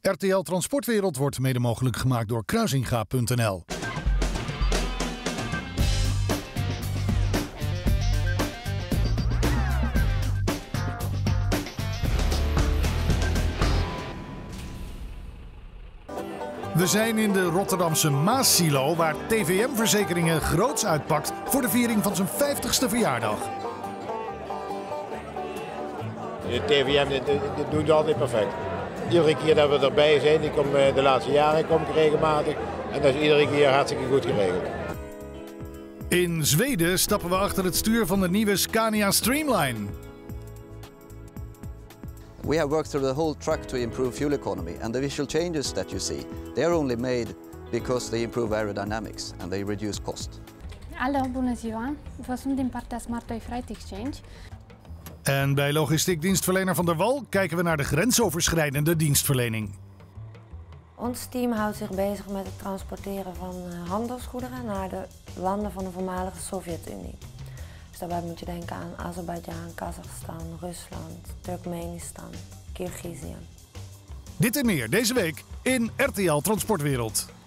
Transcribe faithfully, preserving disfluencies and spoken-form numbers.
R T L Transportwereld wordt mede mogelijk gemaakt door Kruisinga punt n l. We zijn in de Rotterdamse Maassilo, waar T V M-verzekeringen groots uitpakt voor de viering van zijn vijftigste verjaardag. De T V M dit doet altijd perfect. Iedere keer dat we erbij zijn, ik kom de laatste jaren kom ik regelmatig en dat is iedere keer hartstikke goed geregeld. In Zweden stappen we achter het stuur van de nieuwe Scania Streamline. We have worked through the whole truck to improve fuel economy, and the visual changes that you see, they are only made because they improve aerodynamics and they reduce cost. Hallo, bună ziua! Vă sunt din partea SmartToy Freight Exchange. En bij logistiek dienstverlener Van der Wal kijken we naar de grensoverschrijdende dienstverlening. Ons team houdt zich bezig met het transporteren van handelsgoederen naar de landen van de voormalige Sovjet-Unie. Dus daarbij moet je denken aan Azerbeidzjan, Kazachstan, Rusland, Turkmenistan, Kirgizië. Dit en meer deze week in R T L Transportwereld.